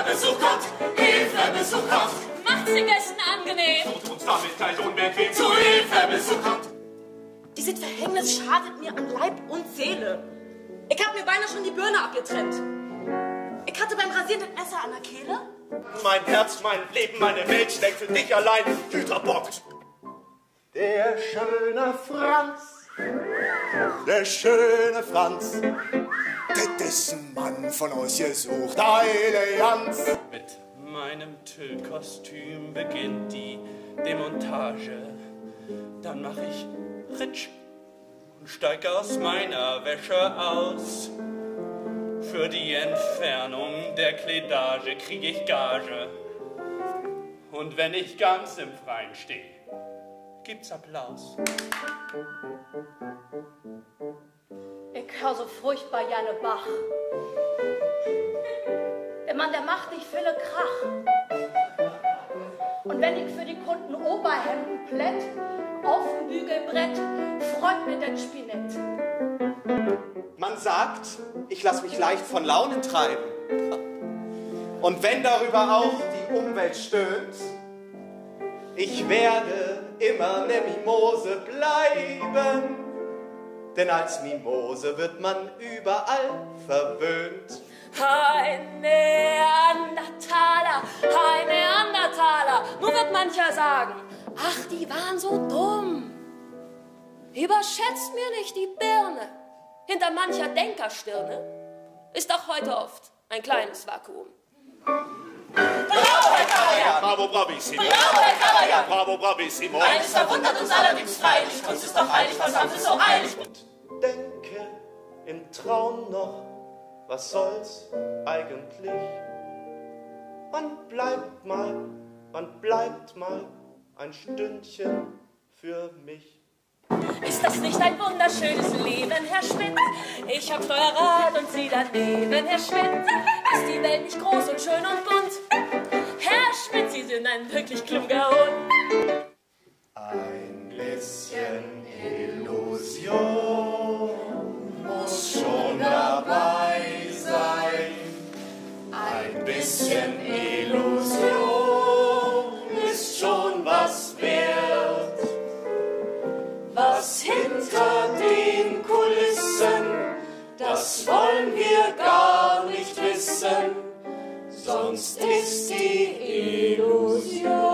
Hilfebesuch kommt, Hilfebesuch kommt. Macht's den Gästen angenehm. Tut uns damit gleich unbequem. Zu Hilfebesuch kommt. Dieses Verhängnis schadet mir an Leib und Seele. Ich hab mir beinahe schon die Birne abgetrennt. Ich hatte beim Rasieren das Messer an der Kehle. Mein Herz, mein Leben, meine Welt steckt für dich allein. Hüter bockt. Der schöne Franz. Der schöne Franz. Das ist ein Mann von uns gesucht, eine Jans. Mit meinem Tüllkostüm beginnt die Demontage. Dann mach ich Ritsch und steig aus meiner Wäsche aus. Für die Entfernung der Kleidage krieg ich Gage. Und wenn ich ganz im Freien stehe, gibt's Applaus. Ich hör so furchtbar gerne Bach. Der Mann, der macht nicht viele Krach. Und wenn ich für die Kunden Oberhemden plätt, auf dem Bügelbrett, freut mir den Spinett. Man sagt, ich lass mich leicht von Launen treiben. Und wenn darüber auch die Umwelt stöhnt, ich werde immer ne Mimose bleiben. Denn als Mimose wird man überall verwöhnt. Ein Neandertaler, ein Neandertaler. Nun wird mancher sagen, ach, die waren so dumm. Überschätzt mir nicht die Birne. Hinter mancher Denkerstirne ist auch heute oft ein kleines Vakuum. Bravo, Herr Karajan! Bravo, bravissimo! Bravo, Herr Karajan! Bravo, bravissimo! Eines verwundert uns allerdings freilich, uns ist doch heilig, was haben Sie so eilig? Und denke im Traum noch, was soll's eigentlich? Man bleibt mal ein Stündchen für mich. Ist das nicht ein wunderschönes Leben, Herr Schmidt? Ich hab Steuerrad und Sie daneben, Herr Schmidt. Ist die Welt nicht groß und schön und bunt? Herr Schmidt, Sie sind ein wirklich kluger Hund. Ein bisschen Illusion muss schon dabei sein. Ein bisschen Illusion ist schon was wert. Was hinter den Kulissen, das wollen wir gar nicht wissen, sonst ist die Illusion